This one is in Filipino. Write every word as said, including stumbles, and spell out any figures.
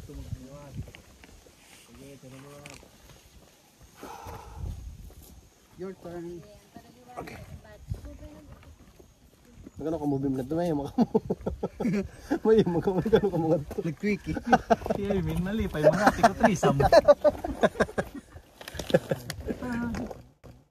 Ito magbuhat. Sige, ito na buhat. Your turn. Okay. Magkano ka movie mo na ito? May mga mo. May mga magkano ka mga ito. Nag-quickie. Siya, min mali. Pa'y mga tiko trisam.